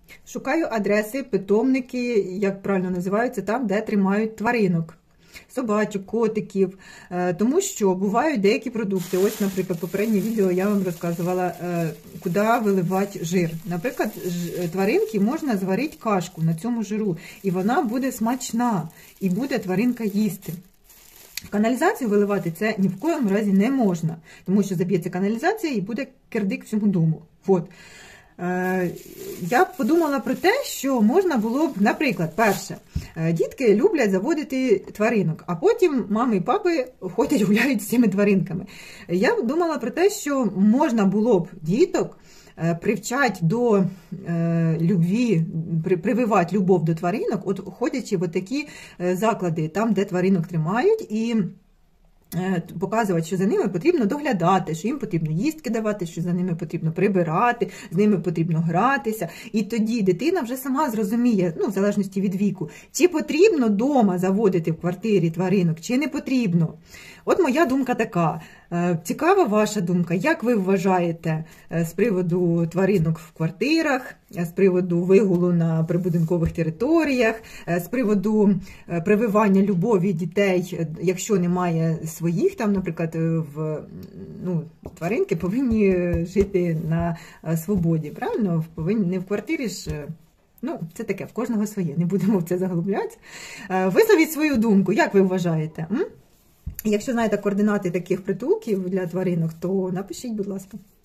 Шукаю адреси, питомники, як правильно називаються, там, де тримають тваринок. Собачок, котиків, тому що бувають деякі продукти. Ось, наприклад, попереднє відео я вам розказувала, куди виливати жир. Наприклад, тваринки можна зварити кашку на цьому жиру, і вона буде смачна, і буде тваринка їсти. В каналізацію виливати це ні в коєму разі не можна, тому що заб'ється каналізація і буде кирдик всьому дому. От. Я подумала про те, що можна було б, наприклад, перше, дітки люблять заводити тваринок, а потім мами і папи ходять гуляють з цими тваринками. Я думала про те, що можна було б діток привчати до любві, прививати любов до тваринок, от ходячи в такі заклади, там, де тваринок тримають, і показувати, що за ними потрібно доглядати, що їм потрібно їстки давати, що за ними потрібно прибирати, з ними потрібно гратися. І тоді дитина вже сама зрозуміє, ну, в залежності від віку, чи потрібно вдома заводити в квартирі тваринок, чи не потрібно. От моя думка така. Цікава ваша думка, як ви вважаєте з приводу тваринок в квартирах, з приводу вигулу на прибудинкових територіях, з приводу прививання любові дітей, якщо немає своїх, там, наприклад, тваринки повинні жити на свободі, правильно? Повинні не в квартирі ж. Ну, це таке, в кожного своє, не будемо в це заглублятися. Висловіть свою думку, як ви вважаєте? Якщо знаєте координати таких притулків для тваринок, то напишіть, будь ласка.